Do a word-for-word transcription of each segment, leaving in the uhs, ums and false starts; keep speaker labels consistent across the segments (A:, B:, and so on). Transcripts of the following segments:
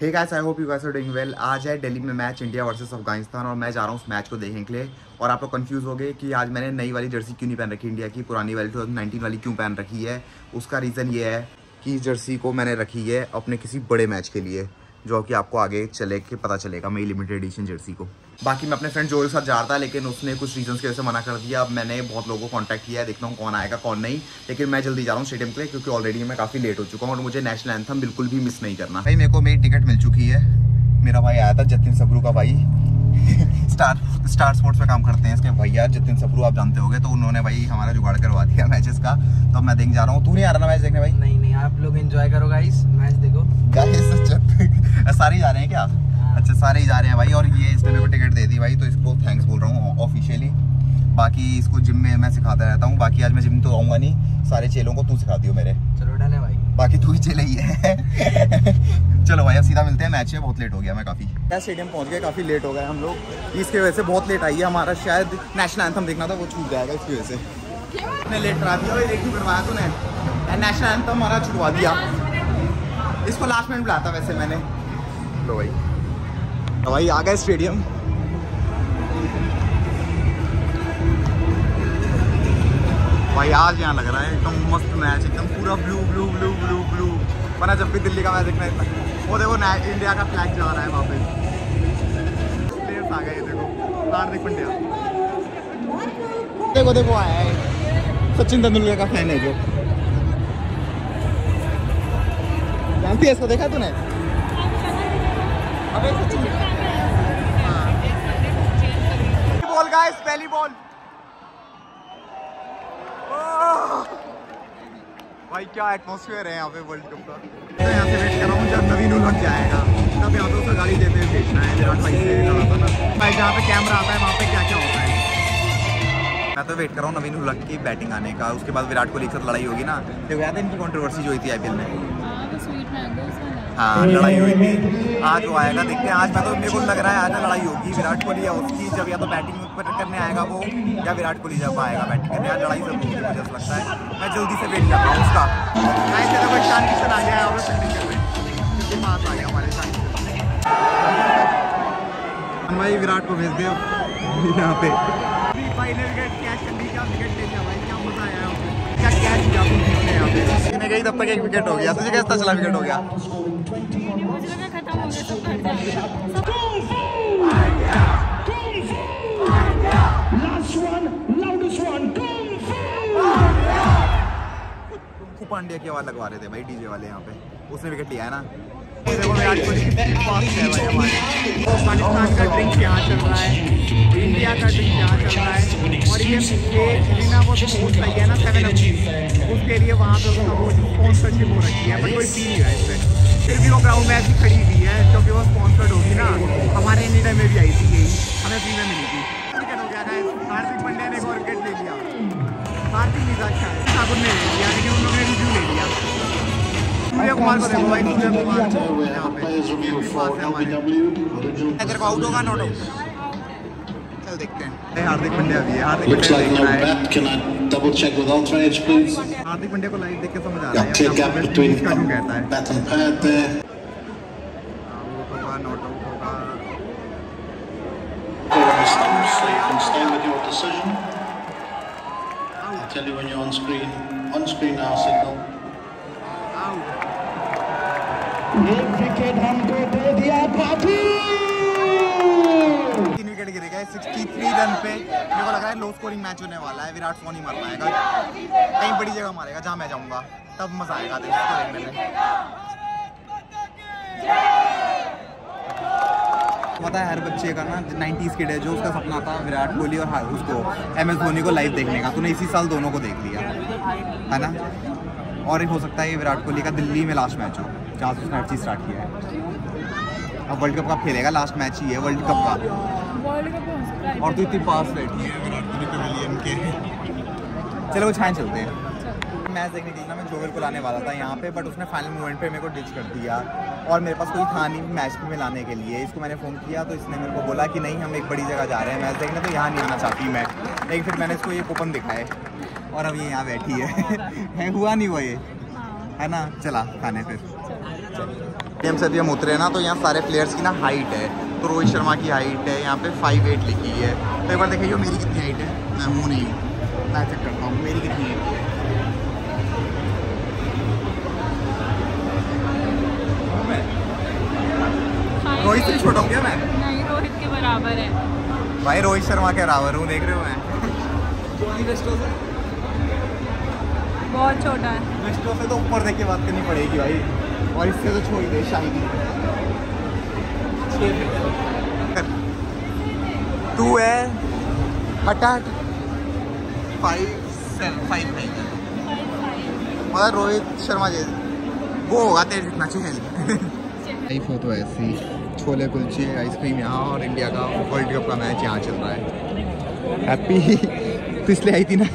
A: Hey guys, I hope you guys are doing well. आज है दिल्ली में मैच इंडिया वर्सेस अफगानिस्तान और मैं जा रहा हूँ उस मैच को देखने के लिए। और आप लोग कंफ्यूज हो गए कि आज मैंने नई वाली जर्सी क्यों नहीं पहन रखी इंडिया की, पुरानी वाली दो हज़ार उन्नीस वाली क्यों पहन रखी है। उसका रीज़न ये है कि इस जर्सी को मैंने रखी है अपने किसी बड़े मैच के लिए, जो कि आपको आगे चले के पता चलेगा मेरी लिमिटेड एडिशन जर्सी को। बाकी मैं अपने फ्रेंड जो के साथ जा रहा था, लेकिन उसने कुछ रीजंस की वजह से मना कर दिया। अब मैंने बहुत लोगों को कांटेक्ट किया है, देखता हूँ कौन आएगा कौन नहीं। लेकिन मैं जल्दी जा रहा हूँ स्टेडियम के लिए, क्योंकि ऑलरेडी मैं काफ़ी लेट हो चुका हूँ और मुझे नेशनल एंथम बिल्कुल भी मिस नहीं करना। भाई मेरे को मेरी टिकट मिल चुकी है। मेरा भाई आया था, जतिन सबरू का भाई स्टार स्टार स्पोर्ट्स में काम करते हैं इसके भैया जतिन सबरू, आप जानते होंगे। तो उन्होंने भाई हमारा जुगाड़ करवा दिया मैचेस का, तो मैं देखने जा रहा हूँ। तू नहीं आ रहा ना मैच देखने भाई?
B: नहीं नहीं, आप लोग एंजॉय करो गाइस, मैच देखो
A: गाइस। सारे ही जा रहे हैं क्या? अच्छा, सारे ही जा रहे हैं भाई। और ये इसने मेरे को टिकट दे दी भाई, तो इसको थैंक्स बोल रहा हूँ ऑफिशियली। बाकी इसको जिम में मैं सिखाता रहता हूँ। बाकी आज मैं जिम तो आऊँगा नहीं, सारे चेलों को तू सिखाती हो मेरे।
B: चलो डाले भाई,
A: बाकी तू ही चले ही है। चलो भाई अब सीधा मिलते हैं मैच में। बहुत लेट हो गया मैं काफ़ी। स्टेडियम पहुंच गए, काफ़ी लेट हो गए हम लोग। इसकी वजह से बहुत लेट आई है। हमारा शायद नेशनल एंथम देखना था, वो छूट जाएगा इसकी वजह से। इतने लेट करा दिया भाई, देख करवाया तूने। नेशनल एंथम हमारा छुड़वा दिया। इसको लास्ट में बुलाया था वैसे मैंने। तो भाई तो भाई आ गए स्टेडियम। भाई आज यहाँ लग रहा है एकदम मस्त मैच, एकदम पूरा blue blue blue blue blue. वरना जब भी दिल्ली का मैच देखना है, वो देखो इंडिया का फ्लैग जा रहा है वहाँ पे। प्लेयर्स आ गए, देखो हार्दिक पांड्या, देखो देखो आया है। सचिन तेंदुलकर का फैन है जो। जानती है इसको, देखा तूने? अबे सचिन बॉल गाइस, पहली बॉल। भाई क्या एटमॉस्फेयर है यहाँ पे वर्ल्ड कप का। तो यहाँ से वेट कर रहा हूँ जब नवीन उलग जाएगा, तब यहाँ पे उसको गाड़ी देते हुए भेजना है। विराट भाई से लड़ा था ना भाई, जहाँ पे कैमरा आता है वहाँ पे क्या क्या होता है। मैं तो वेट कर रहा हूँ नवीन उलग की बैटिंग आने का। उसके बाद विराट कोहली के साथ लड़ाई होगी ना। देखो याद है इनकी कंट्रोवर्सी जो हुई थी आईपीएल में? हाँ, लड़ाई हुई थी। आज वो आएगा, देखते हैं। आज मैं तो मेरे को लग रहा है आज लड़ाई होगी विराट कोहली या उसकी, जब या तो बैटिंग करने आएगा वो, या विराट कोहली जब आएगा बैटिंग करने। आज लड़ाई जरूर होगी मुझे लगता है। मैं जल्दी से वेट कर रहा हूँ उसका। शान किशन आ गया है फील्डिंग पास आ गया हमारे साथ भाई। विराट को भेज दिया यहाँ पे। फाइनल विकेट कैच कर ली, क्या विकेट ले लिया भाई, क्या मजा आया है। क्या कैच किया यहाँ पे गई, तब तक एक विकेट हो गया। तुझे कैसा चला विकेट हो गया? पांड्या की आवाज लगवा रहे थे भाई डीजे वाले यहाँ पे, उसने विकेट लिया है ना। देखो विराट कोहली फास्ट है भाई हमारे। अफगानिस्तान का ड्रिंक यहाँ चल रहा है, इंडिया का ड्रिंक यहाँ चल रहा है। और ये लेना वो स्पोर्ट्स आई है ना सेवन अप, उसके लिए वहाँ पे उसका वो स्पॉन्सरशिप हो रखी है, बट कोई पी नहीं रहा है इसमें। फिर भी वो ग्राउंड में ऐसी खड़ी हुई है क्योंकि वो स्पॉन्सर्ड होगी ना। हमारे इंडिया में भी आई थी यही, हमें फ्री में मिली थी। विकेट हो गया था, हार्दिक पांड्या ने एक और विकेट ले लिया। हार्दिक नहीं था, ठाकुर ने ले लिया, लेकिन उन लोगों ने रिव्यू ले लिया। सूर्य कुमार को देखो भाई, सूर्य कुमार यहाँ पे पास है हमारे। अगर को आउट होगा नॉट आउट, चल देखते हैं। हार्दिक पांड्या भी है। हार्दिक पांड्या देख रहा है।
C: Can I double check with Ultra Edge, please?
A: Hardik Pandya को लाइव देख के समझ आ रहा
C: Yeah,
A: है
C: clear gap between
A: कहता है
C: bat and pad there.
A: Out होगा नॉट आउट होगा।
C: Stumps, so you can stay with your decision. I'll tell you when you're on screen. On screen now, signal.
D: एक विकेट हमको दे दिया काफी।
A: तीन विकेट गिरे गए तिरसठ रन पे। मेरे को लग रहा है लो स्कोरिंग मैच होने वाला है। विराट को नहीं मार पाएगा, कहीं बड़ी जगह मारेगा जहाँ मैं जाऊँगा, तब मजा आएगा देखने में। पता है हर बच्चे का ना नाइंटीज़ किड है जो उसका सपना था विराट कोहली और उसको एम एस धोनी को लाइव देखने का। तूने इसी साल दोनों को देख लिया है ना। और एक हो सकता है ये विराट कोहली का दिल्ली में लास्ट मैच हो, जहाँ से उसने हर चीज़ स्टार्ट किया है। अब वर्ल्ड कप का खेलेगा, लास्ट मैच ही है वर्ल्ड कप का। और तू इतनी पास बैठी है विराट कोहली पेविलियन के। चलो वो छाएं चलते हैं। मैच देखने के लिए ना मैं जोवेल को लाने वाला था यहाँ पे, बट उसने फाइनल मोमेंट पे मेरे को डिच कर दिया। और मेरे पास कोई था नहीं मैच में लाने के लिए। इसको मैंने फ़ोन किया तो इसने मेरे को बोला कि नहीं हम एक बड़ी जगह जा रहे हैं मैच देखने, तो यहाँ नहीं आना चाहती मैं। लेकिन फिर मैंने इसको ये कूपन दिखाए और अब ये यहाँ बैठी है। है हुआ नहीं वो ये, है ना। चला खाने फिर। स्टेडियम से भी हम उतरे ना, तो यहाँ सारे प्लेयर्स की ना हाइट है। तो रोहित शर्मा की हाइट है यहाँ पे फाइव एट लिखी है। तो एक बार देखिए मेरी कितनी हाइट है। मैं हूँ नहीं हूँ, मैं चेक करता हूँ मेरी कितनी है। रोहित से छोटा हूँ क्या मैं?
E: नहीं, रोहित के बराबर है
A: भाई, रोहित शर्मा के बराबर हूँ, देख रहे हो मैं।
E: बहुत छोटा है।
A: वेस्टो से तो ऊपर देख के बात करनी पड़ेगी भाई, और इससे तो छोड़ दे शाही। तू है हटा फाइव सेवन फाइव नाइन, मगर रोहित शर्मा जैसे वो होगा तेरे जितना चहल। लाइफ हो तो ऐसी, छोले कुलचे आइसक्रीम यहाँ, और इंडिया का वर्ल्ड कप का मैच यहाँ चल रहा है। हैप्पी पिछले आई थी ना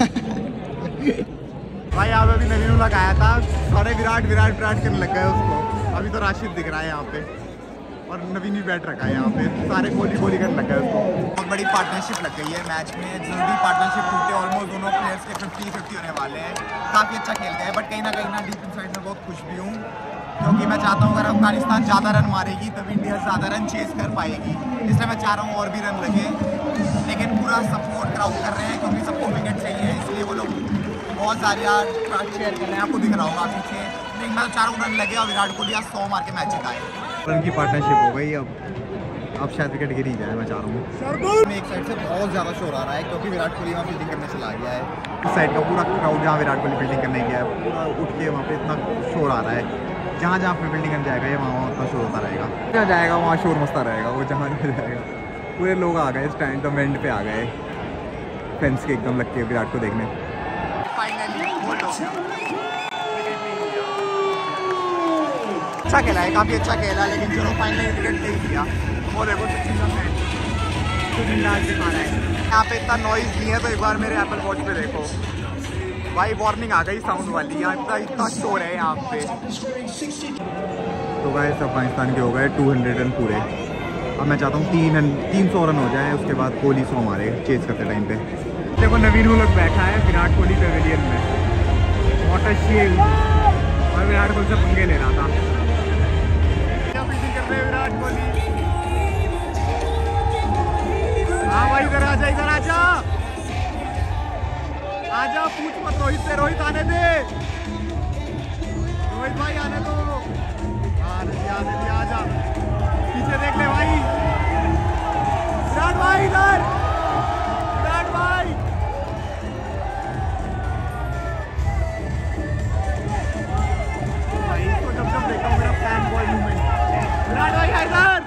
A: भाई। यहाँ पे अभी नवीन उलग आया था, सारे विराट विराट विराट करने लग गए उसको। अभी तो राशिद दिख रहा है यहाँ पे, और नवीन भी बैठ रखा है यहाँ पे, सारे कोहली कोहली करने लग गए उसको। बहुत बड़ी पार्टनरशिप लग गई है मैच में, जल्दी पार्टनरशिप टूटे। ऑलमोस्ट दोनों प्लेयर्स के फिफ्टी फिफ्टी होने वाले हैं। काफ़ी अच्छा खेल गए, बट कहीं ना कहीं ना डीप इनसाइड में बहुत खुश भी हूँ, क्योंकि मैं चाहता हूँ अगर अफगानिस्तान ज़्यादा रन मारेगी तब इंडिया ज़्यादा रन चेस कर पाएगी। इसलिए मैं चाह रहा हूँ और भी रन लगे, लेकिन पूरा सपोर्ट क्राउड कर रहे हैं, क्योंकि सबको विकेट चाहिए, इसलिए वो लोग बहुत सारे शेयर कर रहे हैं। आपको दिख रहा होगा पीछे। लेकिन मैं चार रन लगे और विराट कोहली आज सौ मार के मैच जिताए। उनकी पार्टनरशिप हो गई, अब अब शायद विकेट गिर ही जाए, मैं चाह रहा हूँ। एक साइड से बहुत ज़्यादा शोर आ रहा है, क्योंकि विराट कोहली वहाँ फील्डिंग करने चला गया है। इस साइड का पूरा क्राउड जहाँ विराट कोहली फील्डिंग करने गया है, पूरा उठ के वहाँ पे इतना शोर आ रहा है। जहाँ जहाँ पे फील्डिंग करने जाएगा ये वहाँ उतना शोर होता रहेगा। जहाँ जाएगा वहाँ शोर मचता रहेगा, वो जहाँ जहाँ जाएगा। पूरे लोग आ गए स्टैंड तो एंड पे आ गए, फेंस के एकदम लग के विराट को देखने। अच्छा खेला है, काफ़ी अच्छा खेला, लेकिन चलो फाइनली विकेट ले लिया। वो देखो दिखा रहा है यहाँ पे, इतना नॉइज़ नहीं है। तो एक बार मेरे एप्पल वॉच पे देखो भाई, वार्निंग आ गई साउंड वाली। यहाँ इतना इतना शोर है यहाँ पे। तो भाई अफगानिस्तान के हो गए टू हंड्रेड रन पूरे। अब मैं चाहता हूँ तीन तीन सौ रन हो जाए, उसके बाद कोहली सौ मारे चेज करते टाइम पे। देखो नवीन उलग बैठा है विराट कोहली पेविलियन में, व्हाट अ शेम। और विराट कोहली से पंगे ले रहा था। क्या फील्डिंग कर रहे हैं विराट कोहली। हाँ भाई इधर आजा, इधर आजा आजा, पूछ मत रोहित से, रोहित आने दे, रोहित भाई आने दो। आने दे आने दे, आजा पीछे देख ले भाई, विराट भाई इधर, विराट भाई भाई इसको जब जब देखा मेरा फैन बॉय मूवमेंट। विराट भाई इधर,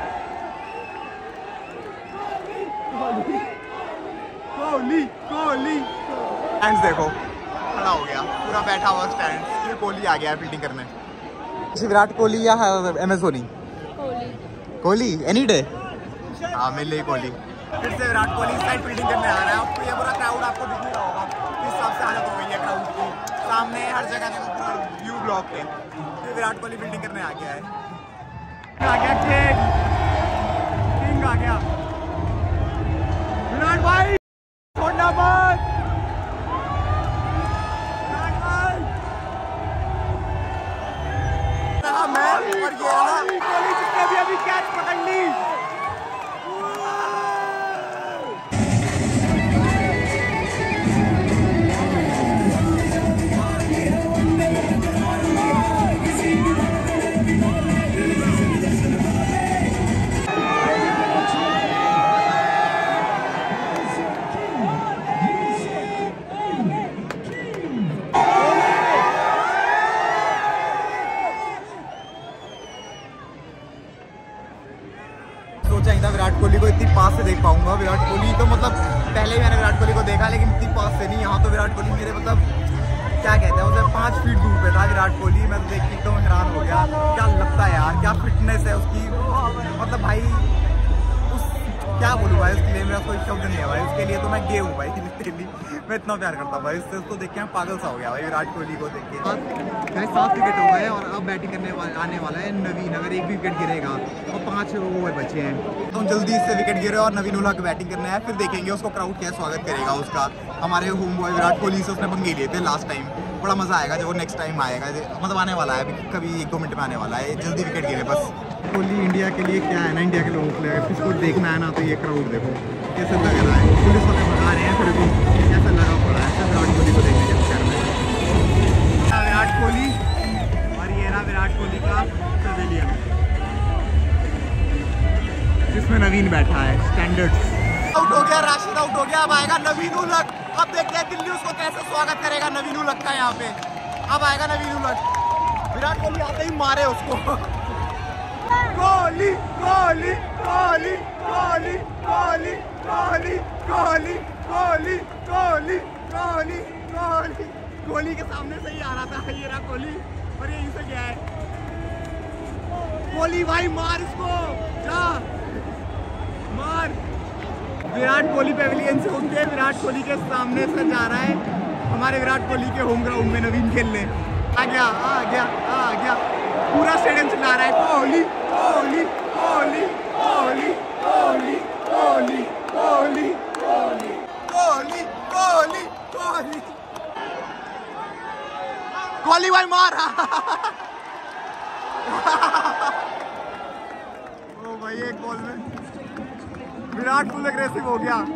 A: कोहली कोहली स्टैंड देखो खड़ा हो गया, पूरा बैठा हुआ स्टैंड। ये कोहली आ गया है फील्डिंग करने। विराट कोहली या M S Dhoni?
E: Kohli.
A: Kohli any day. हाँ मिल रही कोहली। फिर से विराट कोहली साइड फील्डिंग करने आ रहा है। आपको ये पूरा क्राउड आपको दिख रहा होगा, इस हिसाब से हालत हो गई है क्राउड की। सामने हर जगह देखो पूरा व्यू ब्लॉक है। फिर विराट कोहली फील्डिंग करने आ गया है। आ गया किंग, किंग आ गया। विराट भाई छोड़ना मत, विराट भाई मैं ऊपर गया ना, कोहली जिसने भी अभी कैच पकड़ ली। विराट कोहली को इतनी पास से देख पाऊंगा। विराट कोहली तो मतलब पहले ही मैंने विराट कोहली को देखा, लेकिन इतनी पास से नहीं। यहाँ तो विराट कोहली मेरे मतलब क्या कहते हैं, उसे पाँच फीट दूर पे था विराट कोहली। मैं तो देख के एकदम हैरान हो गया, क्या लगता है यार, क्या फिटनेस है उसकी। मतलब भाई उस क्या बोलूँ भाई, उसके लिए मेरा कोई शब्द नहीं है भाई। उसके लिए तो मैं गे हूँ भाई, लिटरली मैं इतना प्यार करता हूँ भाई उससे। उसको देख के मैं पागल सा हो गया भाई, विराट कोहली को देख के। सात विकेट हो गए और अब बैटिंग करने वाला आने वाला है नवीन। अगर एक भी विकेट गिरेगा और पाँच ओवर बचे हैं तो जल्दी इससे विकेट गिरे और नवीन उल हक बैटिंग करना है। फिर देखेंगे उसको क्राउड क्या स्वागत करेगा उसका। हमारे होम बॉय विराट कोहली से उसने पंगे लिए थे लास्ट टाइम। बड़ा मजा आएगा जब वो नेक्स्ट टाइम आएगा, मतलब आने वाला है अभी, कभी एक दो मिनट में आने वाला है। जल्दी विकेट गिरे बस। कोहली इंडिया के लिए क्या है ना, इंडिया के लोगों के लिए किसको देखना है ना, तो ये क्राउड देखो कैसे लग रहा है। पुलिस वाले भगा रहे हैं फिर भी कैसा लगा पड़ा है विराट कोहली को देखने के चक्कर में। विराट कोहली और ये रहा विराट कोहली का पवेलियन जिसमें नवीन बैठा है। स्टैंडर्ड्स आउट हो गया, राशिद आउट हो गया। अब आएगा नवीन उल हक। अब देखते हैं दिल्ली उसको कैसे स्वागत करेगा नवीन उल हक का यहाँ पे। अब आएगा नवीन उल हक। विराट कोहली आते ही मारे उसको। कोहली कोहली कोहली कोहली कोहली कोहली कोहली कोहली कोहली कोहली कोहली कोहली के सामने से ही आ रहा था ये रहा कोहली और यहीं से गया है। कोहली भाई मार इसको, जा मार। विराट कोहली पेविलियन से उठ के विराट कोहली के सामने से जा रहा है हमारे विराट कोहली के होम ग्राउंड में नवीन खेलने। आ गया आ गया आ गया, पूरा स्टेडियम चिल्ला रहा है कोहली कोहली कोहली कोहली कोहली कोहली कोहली कोहली कोहली कोहली कोहली कोहली भाई मार। ओ भाई एक बॉल में विराट फुल एग्रेसिव हो गया।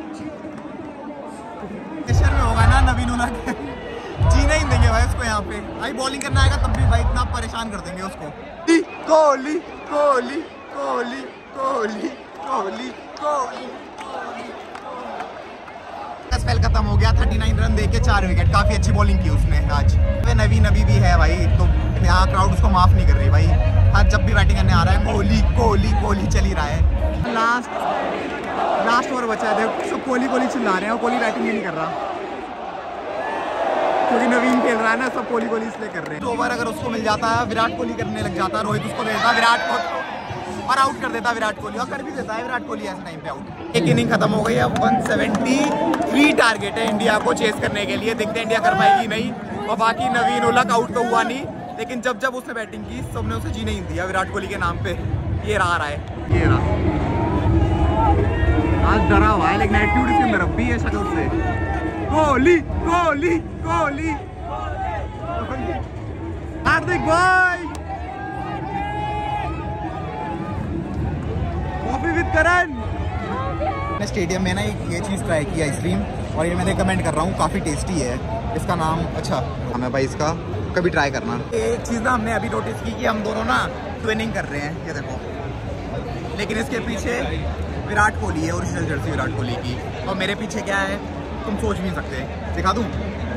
A: प्रेशर में होगा ना नवीन उल हक, जीने ही देंगे भाई उसको यहाँ पे। भाई बॉलिंग करना आएगा तब भी भाई इतना परेशान कर देंगे उसको। कोहली कोहली कोहली कोहली कोहली कोहली स्पेल खत्म हो गया। उनतालीस रन देके चार विकेट, काफी अच्छी बॉलिंग की उसने आज। वे नवीन अभी भी है भाई, तो यहाँ क्राउड उसको माफ नहीं कर रही भाई। हर जब भी बैटिंग करने आ रहा है कोहली कोहली कोहली चल ही रहा है। लास्ट लास्ट ओवर बचा है, सब कोहली कोहली चिल्ला रहे हैं और कोहली बैटिंग ही नहीं कर रहा क्योंकि नवीन खेल रहा है ना, सब कोहली कोहली इसलिए कर रहे हैं। ओवर अगर उसको मिल जाता है विराट कोहली करने लग जाता, रोहित उसको दे देता विराट को और आउट कर देता विराट कोहली, और कर भी देता है विराट कोहली ऐसे टाइम पे आउट। एक इनिंग खत्म हो गई है। अब एक सौ तिहत्तर टारगेट है इंडिया को चेस करने के लिए। देखते हैं इंडिया कर पाएगी नहीं। और बाकी नवीन उल हक आउट तो हुआ नहीं, लेकिन जब जब उसने बैटिंग की सबने उसे जी नहीं दिया विराट कोहली के नाम पे। ये रहा रहा है, ये रहा आज डरा हुआ है, लेकिन एटीट्यूड इसके अंदर अब भी है शक्ल से। कोहली कोहली कोहली हार्दिक भाई कॉफी विद करण। मैं स्टेडियम में ना ये चीज़ ट्राई की आइसक्रीम, और ये मैं रिकमेंड कर रहा हूँ, काफ़ी टेस्टी है। इसका नाम अच्छा हमें भाई इसका कभी ट्राई करना। एक चीज़ ना हमने अभी नोटिस की कि हम दोनों ना ट्विनिंग कर रहे हैं, ये देखो, लेकिन इसके पीछे विराट कोहली है, ओरिजिनल जर्सी विराट कोहली की, और मेरे पीछे क्या है तुम सोच भी नहीं सकते। दिखा दूँ?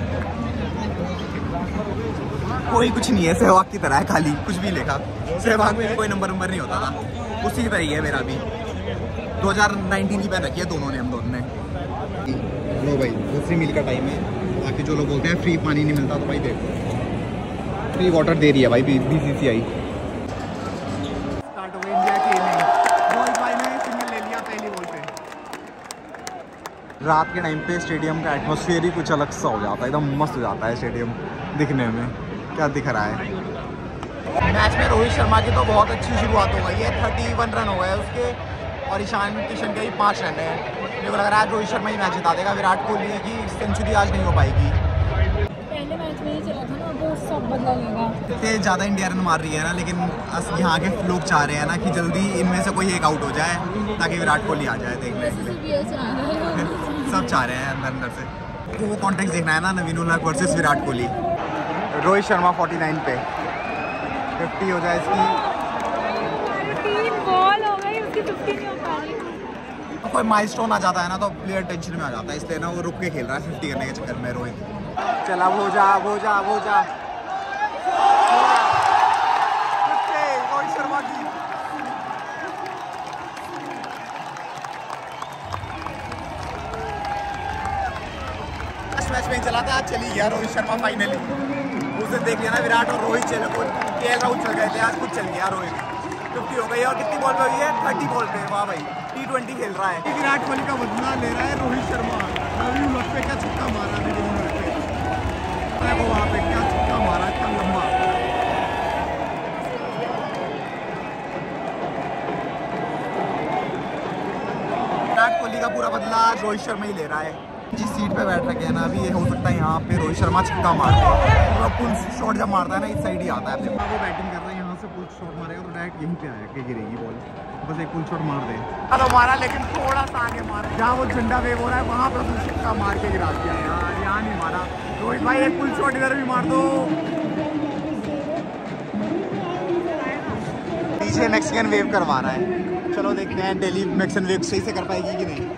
A: कोई कुछ नहीं है, सहवाग की तरह है, खाली कुछ भी लिखा। सहवाग में भी कोई नंबर नंबर नहीं होता था, उसी की तरह ही है मेरा भी। दो हज़ार उन्नीस की पहन रखी है दोनों ने, हम दोनों ने। लो भाई दूसरी मील का टाइम है। बाकी जो लोग बोलते हैं फ्री पानी नहीं मिलता, तो भाई देखो फ्री वाटर दे रही है भाई बीसीसीआई। स्टार्ट हो गई इंडिया की इनिंग। रोहित भाई ने सिंगल ले लिया पहली बॉल पे। रात के टाइम पे स्टेडियम का एटमॉस्फेयर ही कुछ अलग सा हो जाता है, एकदम मस्त हो जाता है स्टेडियम दिखने में। क्या दिख रहा है मैच में? रोहित शर्मा की तो बहुत अच्छी शुरुआत हो गई है, इकतीस रन हो गए उसके, और ईशान किशन के ही पाँच रन है। मेरे को लग रहा है रोहित शर्मा ही मैच जिता देगा। विराट कोहली की सेंचुरी आज नहीं हो पाएगी।
E: पहले मैच में ही चला था ना, वो सब बदला लेगा।
A: इतने ज़्यादा इंडिया रन मार रही है ना, लेकिन यहाँ के लोग चाह रहे हैं ना कि जल्दी इनमें से कोई एक आउट हो जाए ताकि विराट कोहली आ जाए देखने के लिए। सब चाह रहे हैं अंदर अंदर से। तो वो कॉन्टेक्स्ट देखना है ना, नवीन उल हक वर्सेस विराट कोहली। रोहित शर्मा उनचास पे, पचास हो जाए इसकी।
E: तीन बॉल हो गई उसकी, पचास नहीं हो पा रही।
A: कोई माइलस्टोन आ जाता है ना तो प्लेयर टेंशन में आ जाता है, इसलिए ना वो रुक के खेल रहा है पचास करने के चक्कर में। रोहित चला, वो जा वो जा वो जा रोहित शर्मा की। मैच में चला था, आज चली गया रोहित शर्मा फाइनली। उसे देख लिया ना विराट और रोहित चले, के एल राहुल चल गए थे, आज खुद चल गया रोहित। फिफ्टी हो गई और कितनी बॉल पे हुई है? थर्टी बॉल पे। वाह भाई, टी ट्वेंटी खेल रहा है। विराट कोहली का बदला ले रहा है रोहित शर्मा। रवि उलट पे क्या छक्का मारा है वो, वहाँ पे क्या छक्का मारा इतना लंबा। विराट कोहली का पूरा बदला रोहित शर्मा ही ले रहा है। जिस सीट पे बैठ रखे हैं ना अभी, ये हो सकता है यहाँ पे रोहित शर्मा छक्का मार पूरा पुल शॉट जब मारता है ना इस साइड ही आता है। वो बैटिंग कर रहा है, यहाँ से पुल शॉट मारेगा तो डायरेक्ट यहीं पे आएगा, गिरेगी बॉल। बस एक पुल शॉट मार दे तो मारा, लेकिन थोड़ा सा आगे मारा। जहाँ वो झंडा वेव हो रहा है वहाँ पर उसने छक्का मार के गिरा दिया यार, यहाँ नहीं मारा। रोहित भाई एक पुल शॉट इधर भी मार दो। पीछे मैक्सिकन वेव करवा रहा है। चलो देखते हैं दिल्ली मैक्सिकन वेव सही से कर पाएगी कि नहीं।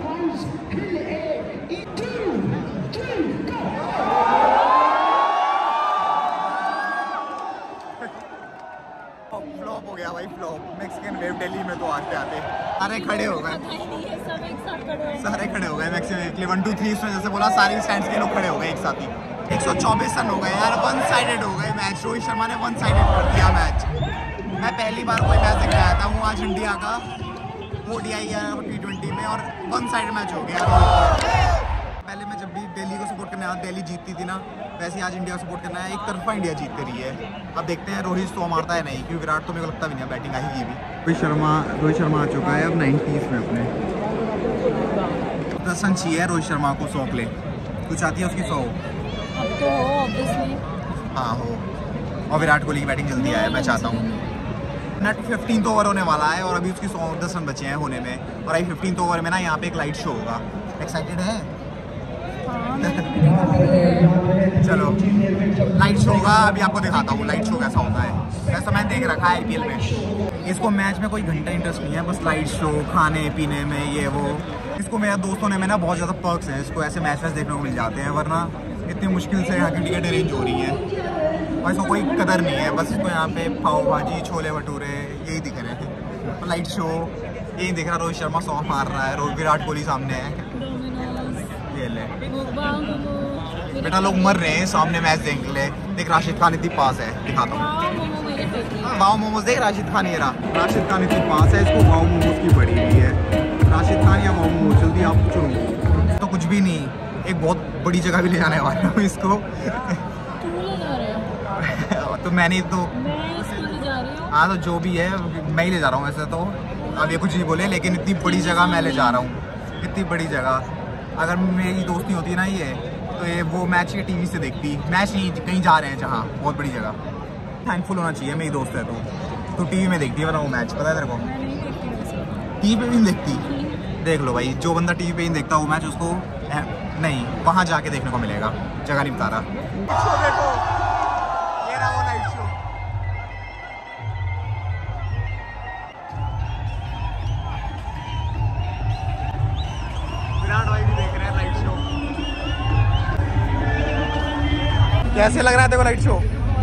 A: फ्लॉप हो गया भाई, फ्लॉप। मैक्सिकन वेव दिल्ली में तो आते आते सारे खड़े हो गए, सारे खड़े हो गए मैक्सिकन वेव के लिए। वन टू थ्री उसने जैसे बोला, सारे स्टैंड्स के लोग खड़े हो गए एक साथ ही। एक सौ चौबीस रन हो गए यार, वन साइडेड हो गए मैच। रोहित शर्मा ने वन साइडेड कर दिया मैच। मैं पहली बार कोई मैच देखने आया था, हूँ आज इंडिया का ओडीआई या टी ट्वेंटी में, और वन साइड मैच हो गया। पहले मैं जब भी दिल्ली को सपोर्ट करने आया, दिल्ली जीतती थी ना, वैसे आज इंडिया को सपोर्ट करना है। एक तरफा इंडिया जीत रही है। अब देखते हैं रोहित तो मारता है नहीं, क्योंकि विराट तो मेरे को लगता भी नहीं बैटिंग आएगी भी। रोहित शर्मा रोहित शर्मा आ चुका है अब नाइन्टीज़ में अपने। दर्शन चाहिए रोहित शर्मा को सौ प्ले, तू चाहती है उसकी सौ?
E: अब तो हो ऑब्वियसली।
A: हाँ हो, और विराट कोहली की बैटिंग जल्दी आए, मैं चाहता हूँ। नेट फिफ्टीन ओवर होने वाला है और अभी उसकी सौ दस रन बचे हैं होने में, और अभी फिफ्टीन ओवर में ना यहाँ पे एक लाइट शो होगा। एक्साइटेड है? चलो लाइट शो होगा, अभी आपको दिखाता हूँ लाइट शो कैसा होता है। वैसा मैंने देख रखा है आईपीएल में। इसको मैच में कोई घंटा इंटरेस्ट नहीं है, बस लाइट शो, खाने पीने में ये वो। इसको मेरे दोस्तों ने में ना बहुत ज़्यादा पर्क्स हैं, इसको ऐसे मैच वैच देखने को मिल जाते हैं, वरना इतनी मुश्किल से यहाँ की टिकट अरेंज हो रही है और इसको कोई कदर नहीं है। बस इसको यहाँ पे पाव भाजी, छोले भटूरे यही दिख रहे हैं। तो लाइट शो यही दिख रहा। रोहित शर्मा सौ मार रहा है, रोहित विराट कोहली सामने है। ये ले बेटा, लोग मर रहे हैं सामने मैच देखने ले। देख राशिद खान इतनी पास है, दिखाता हूँ। वाओ मोमोज देख, राशिद खान ये रहा। राशिद खान इतनी पास है, इसको वाओ मोमोज की बड़ी हुई है। राशिद खान या वाओ मोमोज, जल्दी आप चुनो। तो कुछ भी नहीं, एक बहुत बड़ी जगह भी ले जाने वाला हूँ इसको। तो मैंने तो हाँ, तो जो भी है मैं ही ले जा रहा हूँ वैसे तो। अब ये कुछ नहीं बोले, लेकिन इतनी बड़ी जगह मैं ले जा रहा हूँ, इतनी बड़ी जगह। अगर मेरी दोस्त नहीं होती ना ये, तो ये वो मैच ये टीवी से देखती। मैच नहीं, कहीं जा रहे हैं जहाँ बहुत बड़ी जगह। थैंकफुल होना चाहिए, मेरी दोस्त है तो तो टीवी में देखती है वरना वो मैच। पता है तेरे को? टीवी पे भी नहीं देखती। देख लो भाई, जो बंदा टीवी पे नहीं देखता वो मैच उसको नहीं वहाँ जाके देखने को मिलेगा। जगह नहीं बता रहा। देखो ये रहा वो लाइट शो। विराट भाई भी देख रहे हैं लाइट शो। कैसे लग रहा है देखो लाइट शो?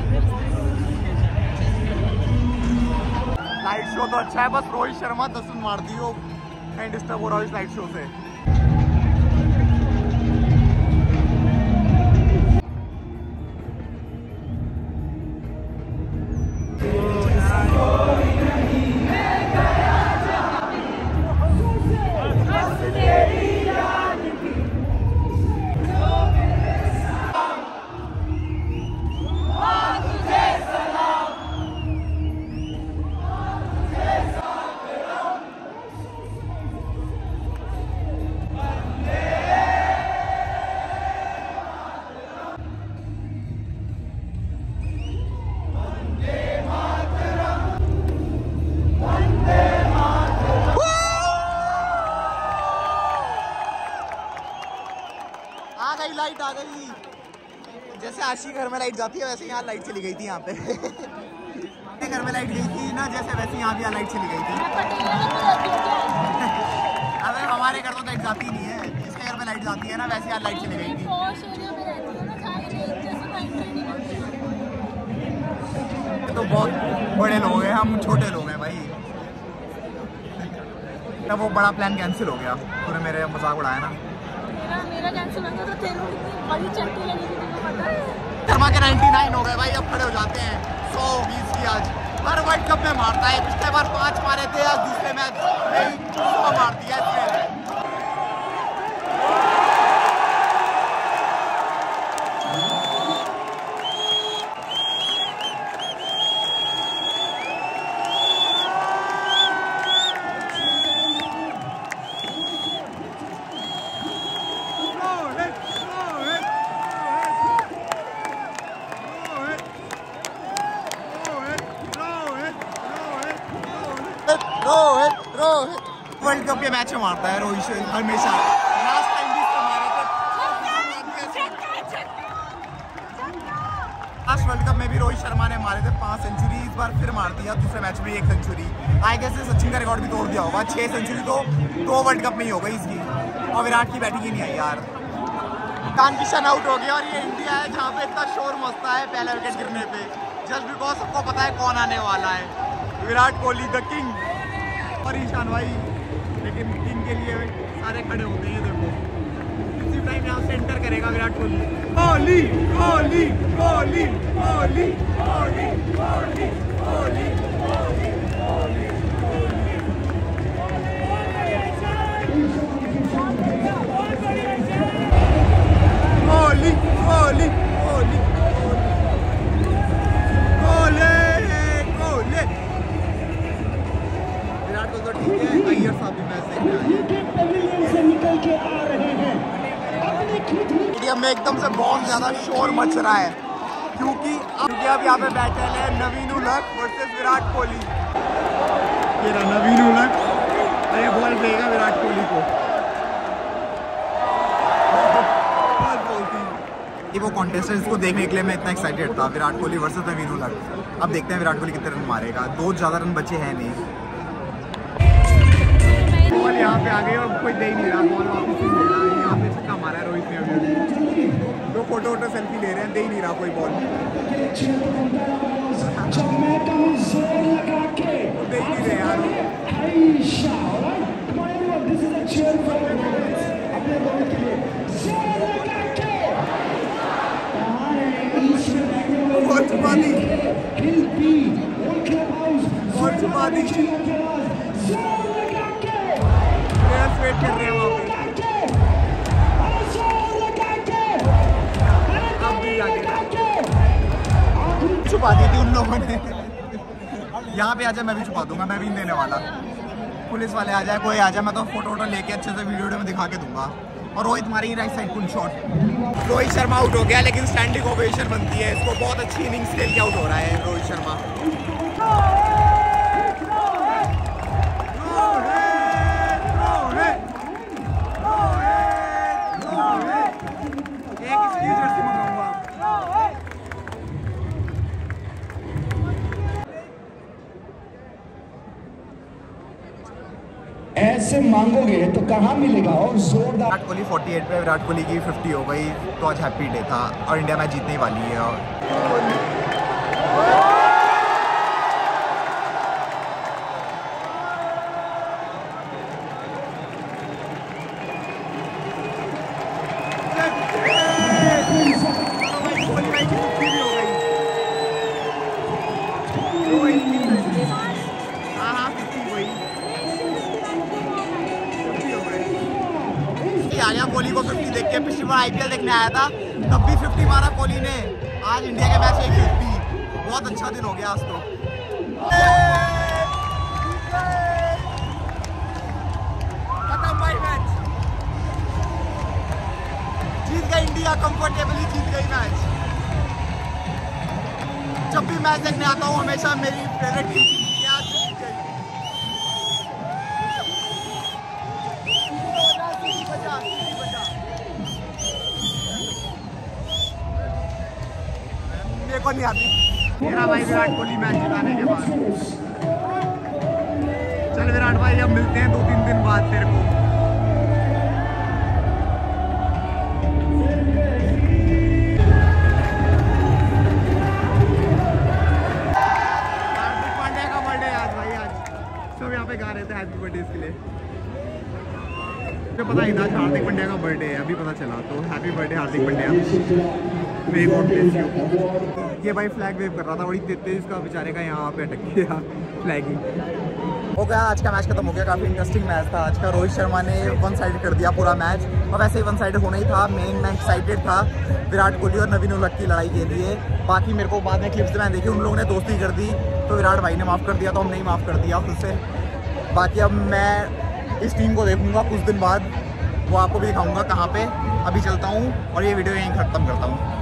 A: लाइट शो तो अच्छा है, बस रोहित शर्मा दस रन मार दियो, कहीं डिस्टर्ब हो रहा है इस लाइट शो से। लाइट आ गई। जैसे आशी घर में लाइट जाती है वैसे यहाँ लाइट चली गई थी। यहाँ पे घर में लाइट गई थी ना, जैसे वैसे यहाँ भी लाइट चली गई थी। अगर हमारे घर तो लाइट जाती नहीं है, जिसके घर में लाइट जाती है ना वैसे यहाँ लाइट चली गई थी। तो बहुत बड़े लोग हैं, हम छोटे लोग हैं भाई। तब वो बड़ा प्लान कैंसिल हो गया, तूने मेरे मजाक उड़ाया ना।
E: मेरा कैंसिल हो गया तो तेरे को बड़ी चट्टी लगी थी, तुझे पता है?
A: शर्मा के निन्यानवे हो गए भाई, अब खड़े हो जाते हैं। सौ बीस की आज हर वर्ल्ड कप में मारता है, पिछले बार पाँच रोहित रोहित वर्ल्ड कप के मैच में मारता है रोहित शर्मा हमेशा। लास्ट टाइम भी इसको मारे थे। लास्ट वर्ल्ड कप में भी रोहित शर्मा ने मारे थे पांच सेंचुरी, इस बार फिर मार दिया दूसरे मैच में एक सेंचुरी। आई गेस सचिन का रिकॉर्ड भी तोड़ दिया होगा, छह सेंचुरी तो दो वर्ल्ड कप में ही हो गई इसकी। और विराट की बैटिंग ही नहीं आई यार। ईशान किशन आउट हो गया और ये इंडिया है जहाँ पे इतना शोर मचता है पहले विकेट गिरने पे, जस्ट बिकॉज सबको पता है कौन आने वाला है, विराट कोहली द किंग। और ईशान भाई, लेकिन किंग के लिए सारे खड़े होते हैं। देखो इसी टाइम यहाँ से एंटर करेगा विराट कोहली। कोहली कोहली कोहली कोहली कोहली कोहली कोहली कोहली कोहली कोहली कोहली विराट कोहली तो ठीक है, अय्यर साहब भी मैच देख रहे हैं। स्टेडियम में एकदम से बहुत ज्यादा शोर मच रहा है क्योंकि क्योंकि अब यहाँ पे बैठे हैं नवीन उलक वर्सेस विराट कोहली। ये रहा नवीन उलक, अरे बॉल देगा विराट कोहली को। ये वो कॉन्टेस्ट है जिसको देखने के लिए मैं इतना एक्साइटेड था, विराट कोहली वर्सेस नवीन उलक। अब देखते हैं विराट कोहली कितने रन मारेगा, दो ज़्यादा रन बचे हैं नहीं। बॉल यहाँ पे आ गई और कोई दे ही नहीं रहा, बॉल वापस नहीं दे रहा। यहाँ पे छक्का मारा है रोहित ने अभी, दो फोटो वोटो सेल्फी ले रहे हैं, दे ही नहीं रहा कोई बॉल, दे ही नहीं रहे यार। बहुत छुपा दी, बहुत छुपा दी, प्लेयर्स वेट कर रहे हैं वहाँ पे। छुपा दी थी उन लोगों ने। यहाँ पे आ जाए मैं भी छुपा दूंगा, मैं भी नहीं देने वाला। पुलिस वाले आ जाए, कोई आ जाए, मैं तो फोटो वोटो लेके अच्छे से वीडियो में दिखा के दूंगा। और रोहित मारी right side full shot. Rohit Sharma out हो गया लेकिन स्टैंडिंग ओवेशन बनती है इसको, बहुत अच्छी इनिंग्स खेल के आउट हो रहा है रोहित शर्मा।
D: ऐसे मांगोगे तो कहाँ मिलेगा। और जोरदार
A: विराट कोहली अड़तालीस पे, विराट कोहली की पचास हो गई तो आज हैप्पी डे था और इंडिया मैच जीतने वाली है। और आया कोहली को पचास देख के, पिछली बार आईपीएल देखने आया था तब भी पचास मारा कोहली ने। आज इंडिया के मैच एक पचास, बहुत अच्छा दिन हो गया आज तो। खत्म भाई मैच, जीत गई इंडिया, कंफर्टेबली जीत गई मैच। जब भी मैच देखने आता हूँ हमेशा मेरी फेवरेट टीम इंडिया जीत गई। मेरे को नहीं आती। मेरा भाई विराट कोहली मैच जिताने के बाद। चल विराट भाई अब मिलते हैं दो तीन दिन बाद तेरे को। हार्दिक पांड्या का बर्थडे आज भाई, आज सब यहाँ पे गा रहे थे हैप्पी बर्थडे इसके लिए। मुझे पता ही था हार्दिक पांड्या का बर्थडे है, अभी पता चला, तो happy birthday Hardik Pandya. May god bless you. ये भाई फ्लैग वेव कर रहा था बड़ी तेज, इसका बेचारे का यहाँ पे अटक गया फ्लैगिंग। हो गया, आज का मैच खत्म हो गया। काफ़ी इंटरेस्टिंग मैच था आज का। रोहित शर्मा ने वन साइड कर दिया पूरा मैच, और वैसे ही वन साइड होना ही था। मेन मैं एक्साइटेड था विराट कोहली और नवीन उलक की लड़ाई के लिए। बाकी मेरे को बाद में क्लिप्स मैंने देखी, उन लोगों ने दोस्ती कर दी, तो विराट भाई ने माफ़ कर दिया, तो हमने ही माफ़ कर दिया खुद से। बाकी अब मैं इस टीम को देखूँगा कुछ दिन बाद, वो आपको भी दिखाऊँगा कहाँ पर। अभी चलता हूँ और ये वीडियो यहीं ख़त्म करता हूँ।